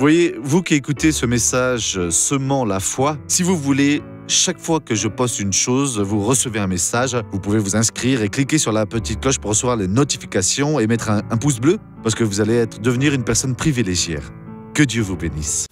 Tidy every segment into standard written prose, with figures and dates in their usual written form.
voyez, vous qui écoutez ce message semant la foi, si vous voulez, chaque fois que je poste une chose, vous recevez un message. Vous pouvez vous inscrire et cliquer sur la petite cloche pour recevoir les notifications et mettre un pouce bleu parce que vous allez devenir une personne privilégiée. Que Dieu vous bénisse.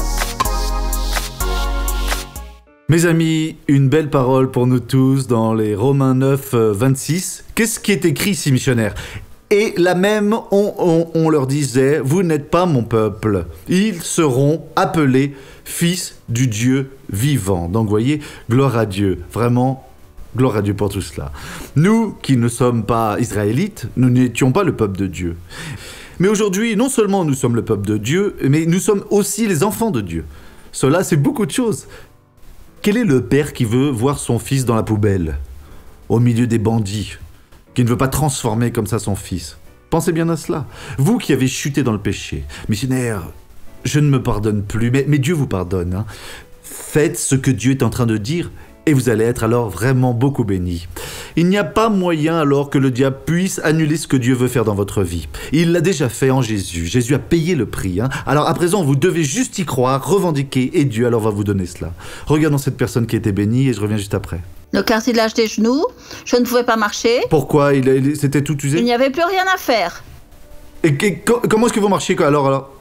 Mes amis, une belle parole pour nous tous dans les Romains 9, 26. Qu'est-ce qui est écrit ici, missionnaire ? Et là même, on leur disait, vous n'êtes pas mon peuple. Ils seront appelés fils du Dieu vivant. Donc, vous voyez, gloire à Dieu. Vraiment, gloire à Dieu pour tout cela. Nous, qui ne sommes pas israélites, nous n'étions pas le peuple de Dieu. Mais aujourd'hui, non seulement nous sommes le peuple de Dieu, mais nous sommes aussi les enfants de Dieu. Cela, c'est beaucoup de choses. Quel est le père qui veut voir son fils dans la poubelle, au milieu des bandits, qui ne veut pas transformer comme ça son fils? Pensez bien à cela. Vous qui avez chuté dans le péché, missionnaire, je ne me pardonne plus, mais Dieu vous pardonne. Hein. Faites ce que Dieu est en train de dire et vous allez être alors vraiment beaucoup bénis. Il n'y a pas moyen alors que le diable puisse annuler ce que Dieu veut faire dans votre vie. Il l'a déjà fait en Jésus. Jésus a payé le prix. Hein. Alors à présent, vous devez juste y croire, revendiquer, et Dieu alors va vous donner cela. Regardons cette personne qui a été bénie et je reviens juste après. Le cartilage des genoux, je ne pouvais pas marcher. Pourquoi? C'était tout usé? Il n'y avait plus rien à faire. Et comment est-ce que vous marchiez alors?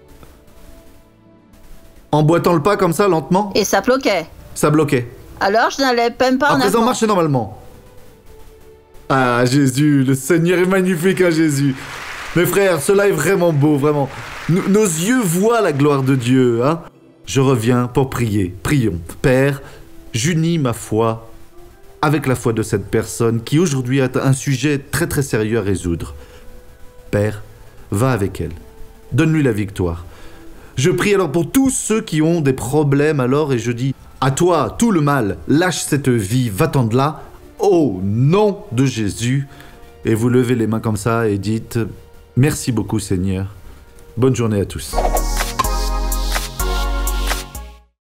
En boitant le pas comme ça, lentement? Et ça bloquait. Ça bloquait. Alors je n'allais même pas en avant. À présent, marchez normalement. Ah, Jésus, le Seigneur est magnifique, hein, Jésus. Mes frères, cela est vraiment beau, vraiment. Nos yeux voient la gloire de Dieu, hein. Je reviens pour prier. Prions. Père, j'unis ma foi avec la foi de cette personne qui aujourd'hui a un sujet très très sérieux à résoudre. Père, va avec elle. Donne-lui la victoire. Je prie alors pour tous ceux qui ont des problèmes alors et je dis à toi, tout le mal, lâche cette vie, va-t'en de là, au nom de Jésus. Et vous levez les mains comme ça et dites merci beaucoup Seigneur. Bonne journée à tous.